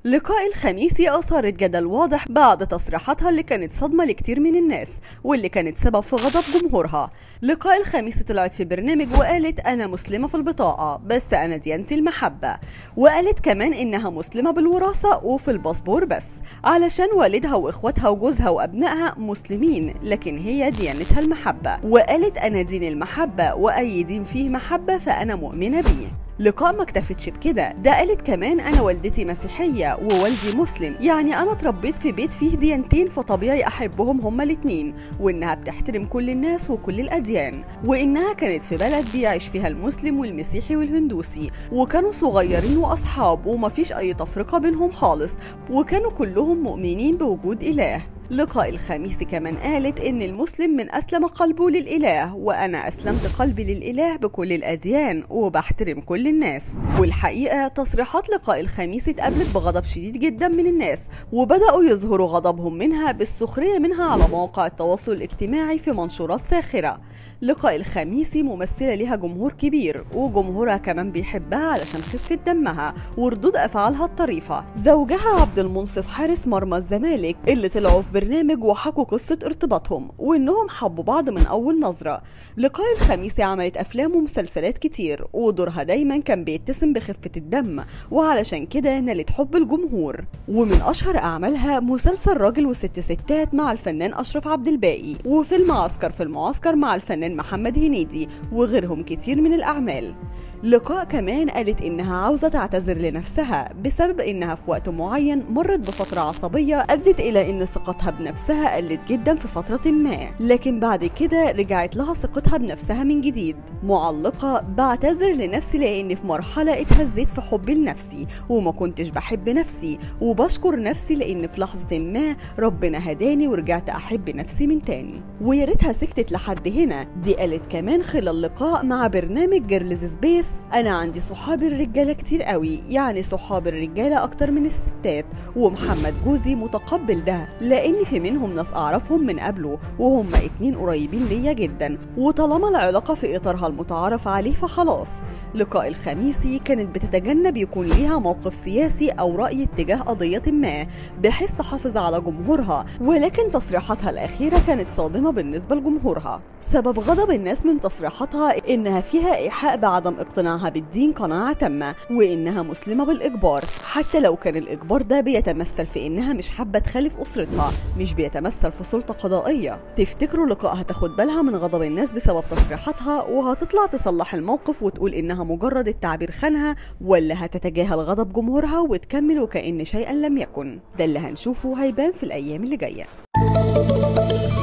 لقاء الخميسي أثارت جدل واضح بعد تصريحاتها اللي كانت صدمة لكتير من الناس واللي كانت سبب في غضب جمهورها. لقاء الخميسي طلعت في برنامج وقالت أنا مسلمة في البطاقة بس أنا ديانتي المحبة، وقالت كمان إنها مسلمة بالوراثة وفي الباسبور بس علشان والدها وإخواتها وجوزها وأبنائها مسلمين لكن هي ديانتها المحبة، وقالت أنا دين المحبة وأي دين فيه محبة فأنا مؤمنة بيه. لقاء ما اكتفتش بكده، ده قالت كمان انا والدتي مسيحيه ووالدي مسلم، يعني انا اتربيت في بيت فيه ديانتين فطبيعي احبهم هما الاتنين، وانها بتحترم كل الناس وكل الاديان، وانها كانت في بلد بيعيش فيها المسلم والمسيحي والهندوسي وكانوا صغيرين واصحاب ومفيش اي تفرقه بينهم خالص وكانوا كلهم مؤمنين بوجود اله. لقاء الخميسي كمان قالت إن المسلم من أسلم قلبه للإله وأنا أسلمت قلبي للإله بكل الأديان وبحترم كل الناس. والحقيقة تصريحات لقاء الخميسي اتقابلت بغضب شديد جدا من الناس وبدأوا يظهروا غضبهم منها بالسخرية منها على مواقع التواصل الاجتماعي في منشورات ساخرة. لقاء الخميسي ممثلة ليها جمهور كبير وجمهورها كمان بيحبها علشان خفة دمها وردود أفعالها الطريفة. زوجها عبد المنصف حارس مرمى الزمالك اللي طلعوا في برنامج وحكوا قصة ارتباطهم وإنهم حبوا بعض من أول نظرة. لقاء الخميسي عملت أفلام ومسلسلات كتير ودورها دايما كان بيتسم بخفة الدم وعلشان كده نالت حب الجمهور. ومن أشهر أعمالها مسلسل راجل وست ستات مع الفنان أشرف عبد الباقي، وفيلم عسكر في المعسكر مع الفنان محمد هنيدي، وغيرهم كتير من الأعمال. لقاء كمان قالت إنها عاوزة تعتذر لنفسها بسبب إنها في وقت معين مرت بفترة عصبية أدت إلى إن ثقتها بنفسها قلت جدا في فترة ما، لكن بعد كده رجعت لها ثقتها بنفسها من جديد. معلقة بعتذر لنفسي لأني في مرحلة اتهزيت في حبي لنفسي وما كنتش بحب نفسي، وبشكر نفسي لأن في لحظة ما ربنا هداني ورجعت أحب نفسي من تاني. ويا ريتها سكتت لحد هنا، دي قالت كمان خلال لقاء مع برنامج جيرلز سبيس انا عندي صحابي الرجاله كتير قوي، يعني صحاب الرجاله اكتر من الستات، ومحمد جوزي متقبل ده لان في منهم ناس اعرفهم من قبله وهم اتنين قريبين ليا جدا، وطالما العلاقه في اطارها المتعارف عليه فخلاص. لقاء الخميسي كانت بتتجنب يكون ليها موقف سياسي او راي اتجاه قضيه ما بحيث تحافظ على جمهورها، ولكن تصريحاتها الاخيره كانت صادمه بالنسبه لجمهورها. سبب غضب الناس من تصريحاتها انها فيها ايحاء بعدم اقتناعها بالدين قناعه تامه، وانها مسلمه بالاجبار، حتى لو كان الاجبار ده بيتمثل في انها مش حابه تخالف اسرتها، مش بيتمثل في سلطه قضائيه. تفتكروا لقاء هتاخد بالها من غضب الناس بسبب تصريحاتها وهتطلع تصلح الموقف وتقول انها مجرد التعبير خانها، ولا هتتجاهل غضب جمهورها وتكمل وكأن شيئا لم يكن؟ ده اللي هنشوفه هيبان في الايام اللي جايه.